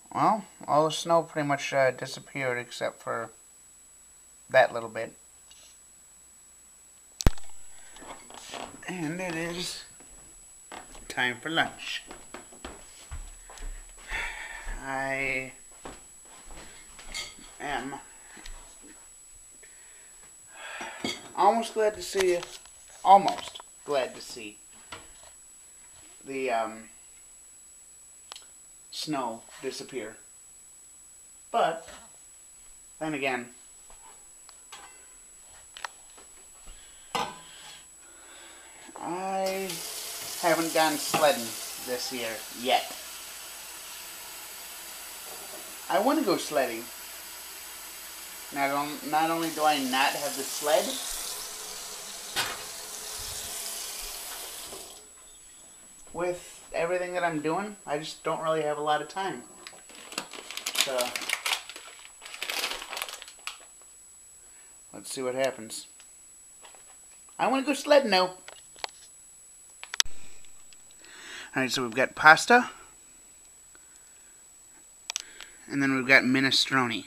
Well, all the snow pretty much disappeared except for that little bit. And it is time for lunch. I am almost glad to see the snow disappear. But then again, I haven't gone sledding this year yet. I want to go sledding. Not only do I not have the sled, with everything that I'm doing, I just don't really have a lot of time. So, let's see what happens. I want to go sledding now. Alright, so we've got pasta. And then we've got minestrone.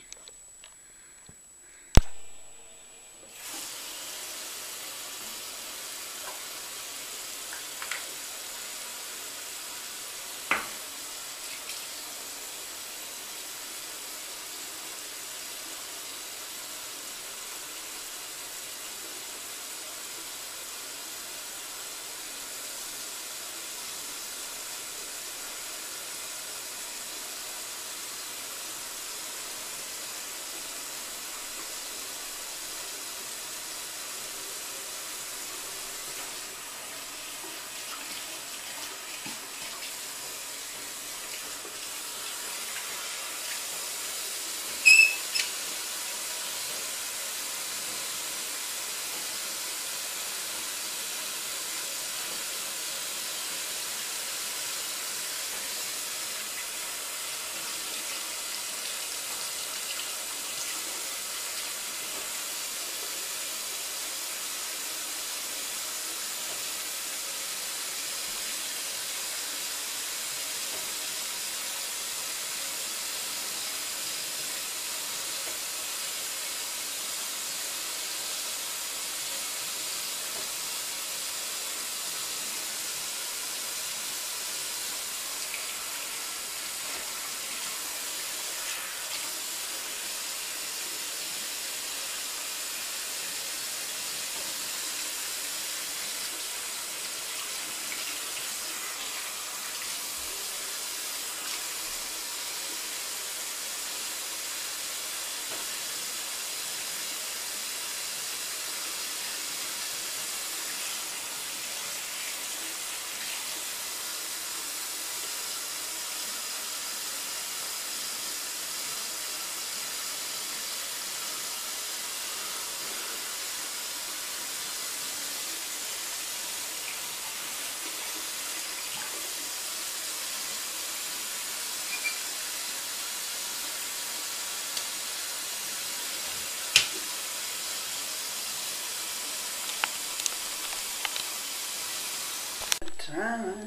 Time,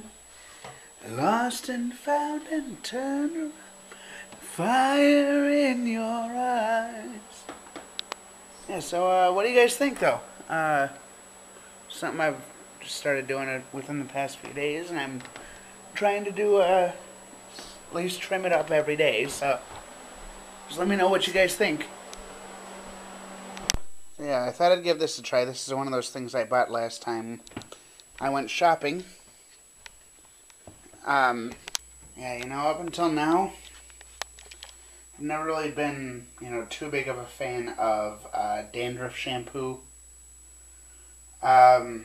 lost and found and turned around, fire in your eyes. Yeah, so what do you guys think though? Something I've just started doing it within the past few days, and I'm trying to do at least trim it up every day, so just let me know what you guys think. Yeah, I thought I'd give this a try. This is one of those things I bought last time I went shopping. Yeah, up until now, I've never really been, too big of a fan of dandruff shampoo. But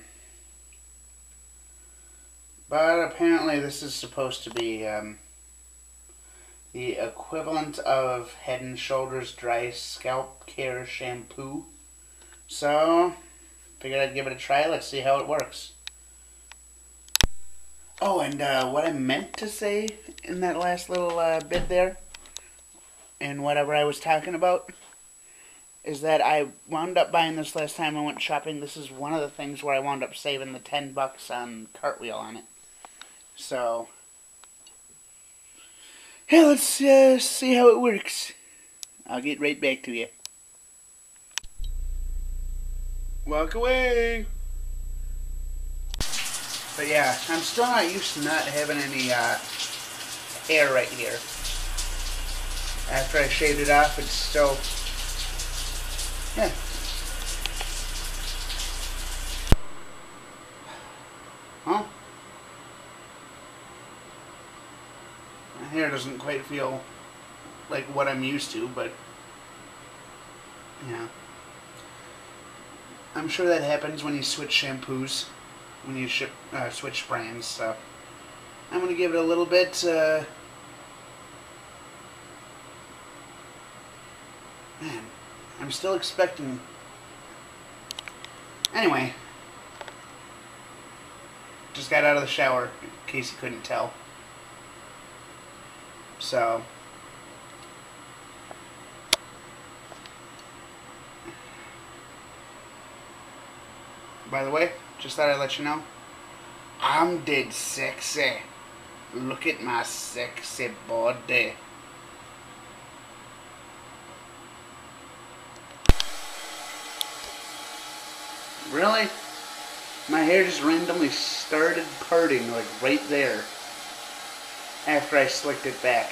apparently this is supposed to be the equivalent of Head and Shoulders Dry Scalp Care Shampoo. So, figured I'd give it a try. Let's see how it works. Oh, and what I meant to say in that last little bit there, and whatever I was talking about, is that I wound up buying this last time I went shopping. This is one of the things where I wound up saving the $10 on Cartwheel on it. So, Yeah, let's see how it works. I'll get right back to you. Walk away. But yeah, I'm still not used to not having any hair right here. After I shaved it off, it's still, yeah. Huh? My hair doesn't quite feel like what I'm used to, but yeah. I'm sure that happens when you switch shampoos, when you switch brands, so I'm going to give it a little bit, man, I'm still expecting, anyway, just got out of the shower, in case you couldn't tell, so, by the way, just thought I'd let you know, I'm dead sexy. Look at my sexy body. Really? My hair just randomly started parting, like right there, after I slicked it back.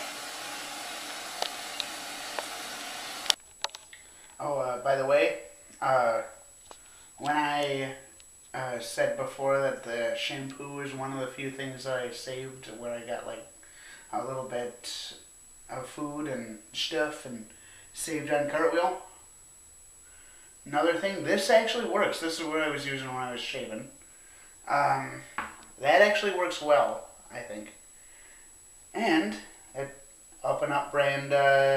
Oh, by the way, when I said before that the shampoo is one of the few things that I saved where I got like a little bit of food and stuff and saved on Cartwheel. Another thing, this actually works. This is what I was using when I was shaving. That actually works well, I think. And an Up and Up brand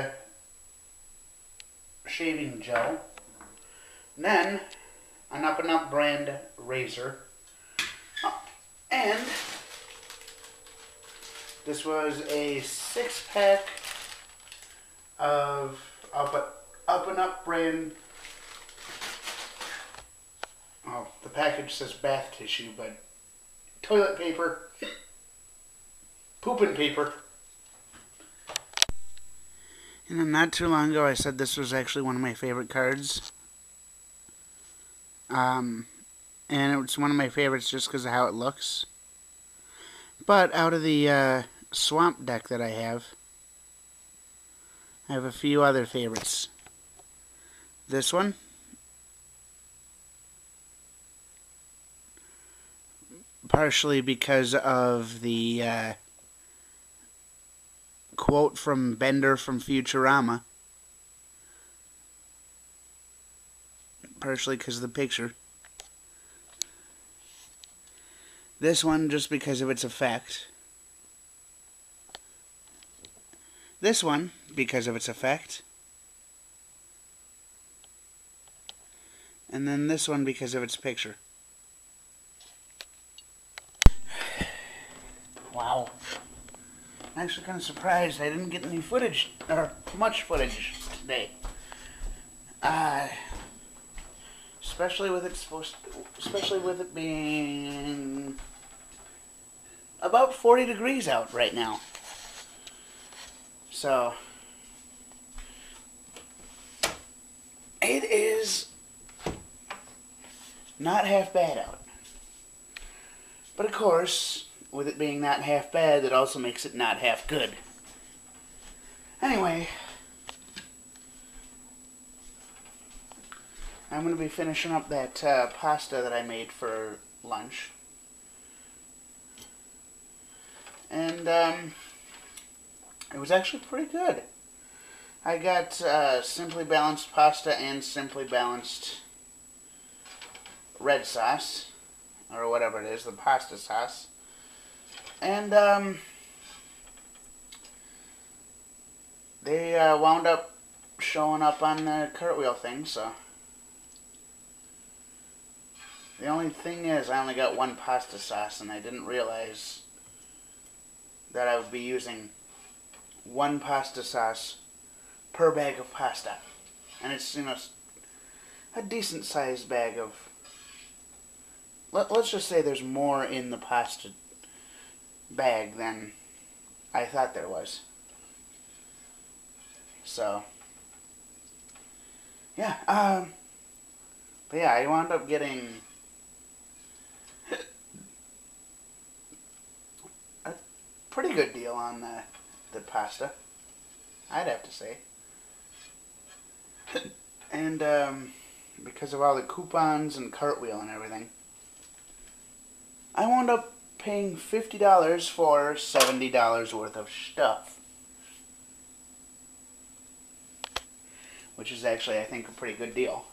shaving gel. And then an Up and Up brand razor. And this was a 6-pack of Up and Up brand. Oh, the package says bath tissue, but toilet paper, pooping paper. And then not too long ago I said this was actually one of my favorite cards. And it's one of my favorites just because of how it looks. But out of the swamp deck that I have a few other favorites. This one. Partially because of the quote from Bender from Futurama. Partially because of the picture. This one just because of its effect. This one because of its effect. And then this one because of its picture. Wow. I'm actually kind of surprised I didn't get any footage, or much footage today. Especially with it being about 40 degrees out right now. So it is not half bad out. But of course, with it being not half bad, that also makes it not half good. Anyway, I'm going to be finishing up that pasta that I made for lunch. And it was actually pretty good. I got Simply Balanced pasta and Simply Balanced red sauce, or whatever it is, the pasta sauce. And they wound up showing up on the Cartwheel thing, so. The only thing is, I only got one pasta sauce, and I didn't realize that I would be using one pasta sauce per bag of pasta. And it's, you know, a decent sized bag of, let's just say there's more in the pasta bag than I thought there was. So, yeah, but yeah, I wound up getting a pretty good deal on the pasta, I'd have to say. And, because of all the coupons and Cartwheel and everything, I wound up paying $50 for $70 worth of stuff. Which is actually, I think, a pretty good deal.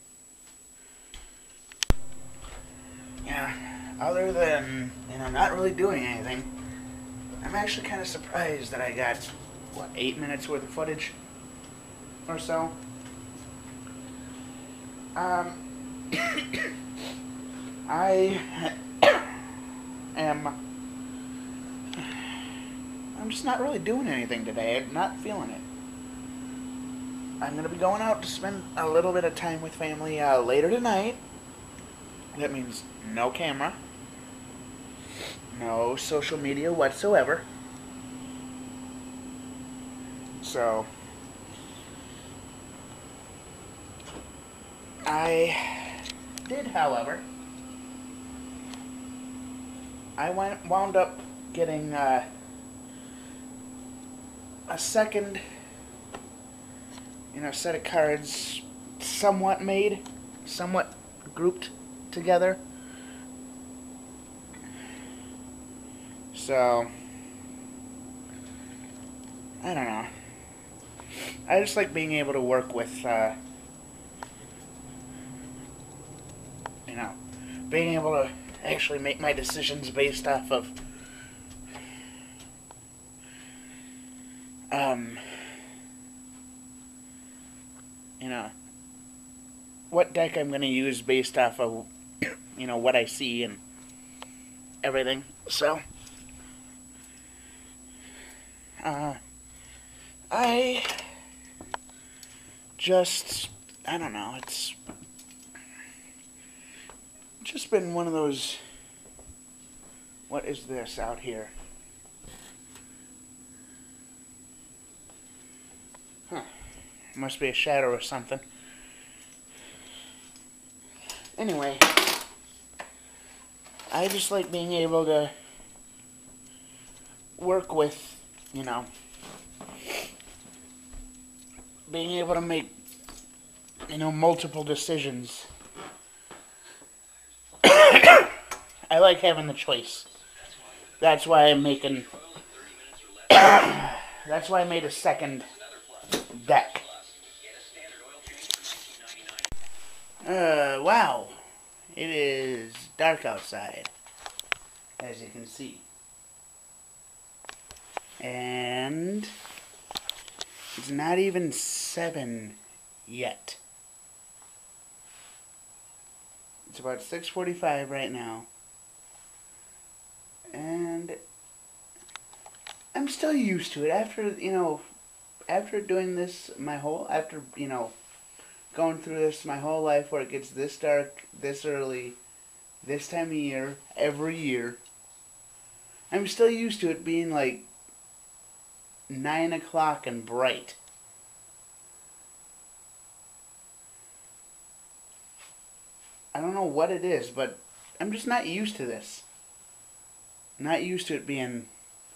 Yeah, other than, not really doing anything, I'm actually kind of surprised that I got, 8 minutes worth of footage or so. I I'm just not really doing anything today. I'm not feeling it. I'm going to be going out to spend a little bit of time with family later tonight. That means no camera, no social media whatsoever. So, I did, however, I wound up getting a second, set of cards somewhat made, somewhat grouped together. So, I don't know. I just like being able to work with, being able to actually make my decisions based off of, what deck I'm going to use based off of, what I see and everything. So, I don't know, it's just been one of those, what is this out here? Huh. Must be a shadow or something. Anyway, I just like being able to work with, being able to make, multiple decisions. I like having the choice. That's why I'm making, that's why I made a second deck. Wow. It is dark outside, as you can see. And it's not even 7 yet. It's about 6:45 right now. And I'm still used to it after, after doing this going through this my whole life, where it gets this dark, this early, this time of year, every year. I'm still used to it being like 9 o'clock and bright. I don't know what it is, but I'm just not used to this. Not used to it being,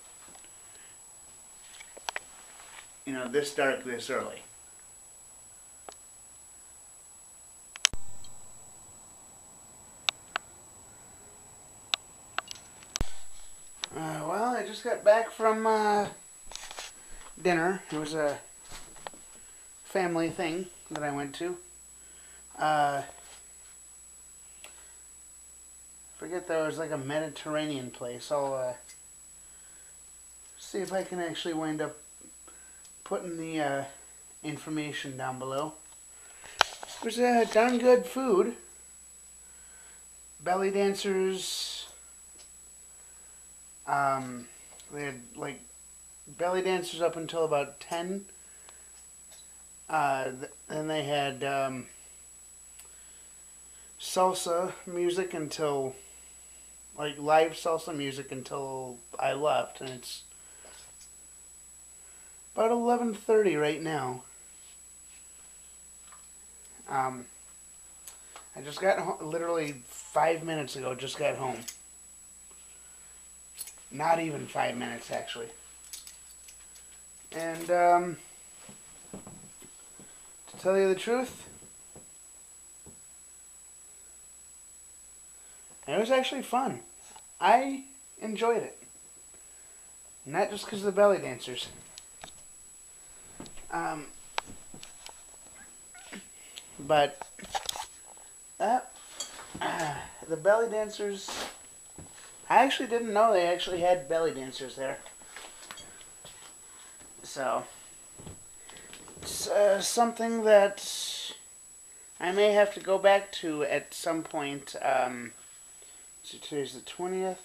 this dark, this early. Well, I just got back from dinner. It was a family thing that I went to. Forget there was like a Mediterranean place. I'll see if I can actually wind up putting the information down below. It was darn good food. Belly dancers. They had like belly dancers up until about 10. Then they had salsa music until, like, live salsa music until I left, and it's About 11:30 right now. I just got home, literally 5 minutes ago, just got home. Not even 5 minutes, actually. And, to tell you the truth, it was actually fun. I enjoyed it. Not just because of the belly dancers. But the belly dancers, I actually didn't know they actually had belly dancers there. So, it's something that I may have to go back to at some point. So today's the 20th.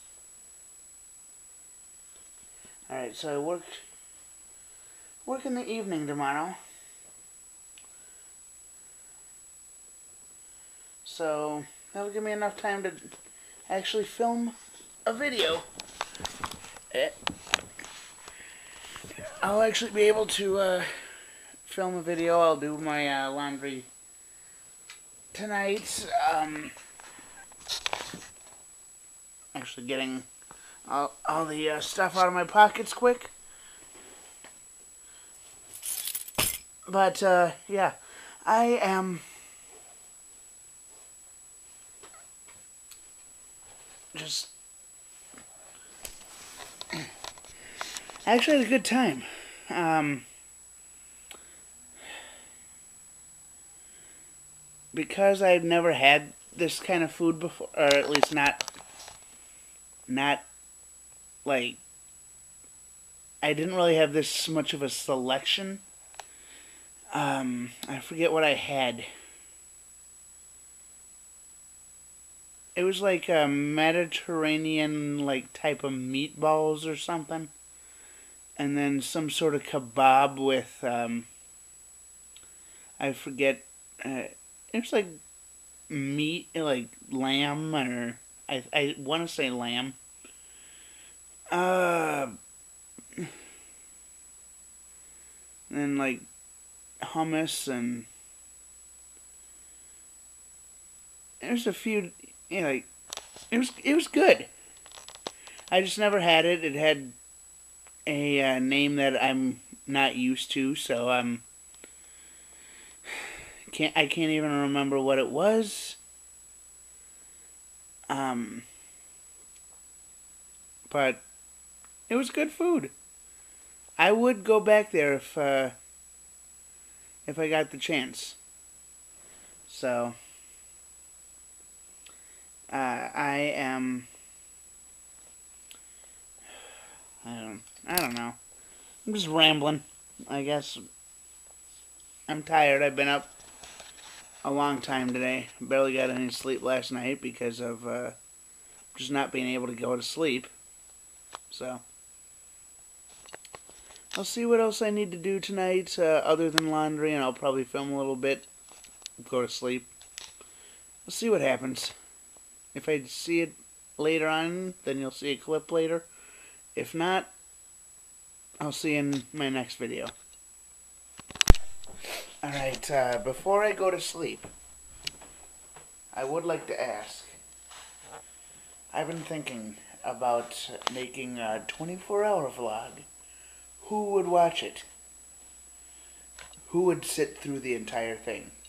Alright, so I work in the evening tomorrow. So that'll give me enough time to actually film a video. I'll actually be able to film a video. I'll do my laundry tonight. Actually getting all the stuff out of my pockets quick. But yeah, I am just actually had a good time. Because I've never had this kind of food before, or at least not like, I didn't really have this much of a selection. I forget what I had. It was like a Mediterranean like type of meatballs or something, and then some sort of kebab with I forget. It was like meat, like lamb, or I want to say lamb. And like hummus, and there's a few, you know, like it was good. I just never had it. It had a name that I'm not used to, so I can't even remember what it was. But it was good food. I would go back there if I got the chance. So I am. I don't know. I'm just rambling, I guess. I'm tired. I've been up a long time today. Barely got any sleep last night because of just not being able to go to sleep. So I'll see what else I need to do tonight other than laundry, and I'll probably film a little bit, go to sleep. We'll see what happens. If I see it later on, then you'll see a clip later. If not, I'll see you in my next video. Alright, before I go to sleep, I would like to ask, I've been thinking about making a 24-hour vlog. Who would watch it? Who would sit through the entire thing?